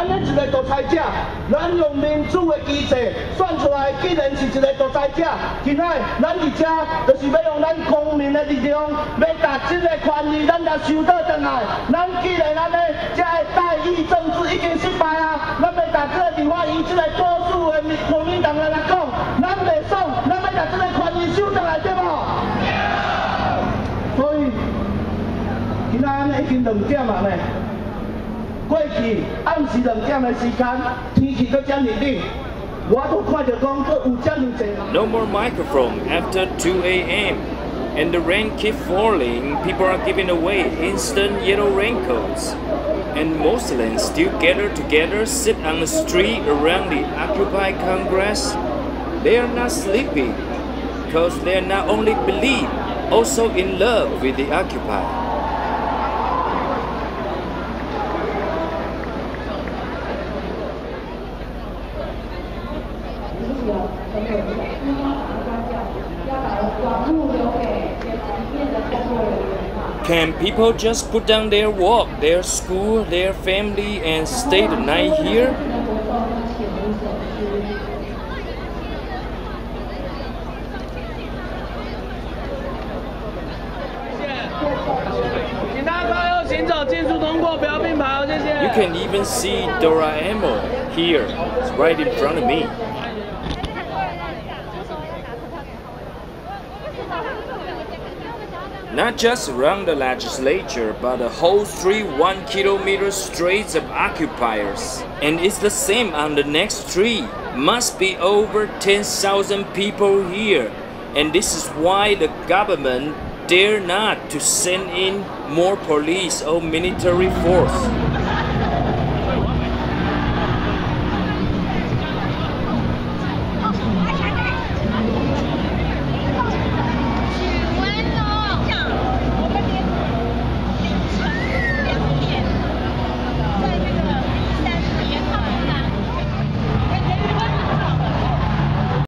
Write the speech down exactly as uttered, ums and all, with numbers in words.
咱的一个独裁者，咱用民主的机制选出来，既然是一个独裁者，今仔咱伫遮就是要用咱公民的力量，要把这个权利咱来收倒转来。咱既然安尼，这个代议政治已经失败啊，咱要把这个立法院这个多数的民国民党的来讲，咱袂爽，咱要把这个权利收转来，对无？所以，今仔安尼已经两点啊呢。 过去暗时两点的时间，天气搁遮热冷，我都看到讲搁有遮尔济。 No more microphone after two A M and the rain keep falling. People are giving away instant yellow raincoats, and Muslims still gather together, sit on the street around the Occupy Congress. They are not sleeping, because they are not only believe, also in love with the Occupy. Can people just put down their work, their school, their family and stay the night here? You can even see Doraemon here, it's right in front of me. Not just around the legislature, but the whole street, one kilometer straight of occupiers. And it's the same on the next street. Must be over ten thousand people here. And this is why the government dare not to send in more police or military force.